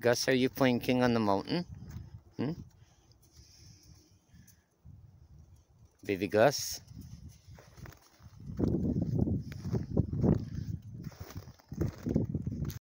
Gus, are you playing king on the mountain? Hmm? Baby Gus?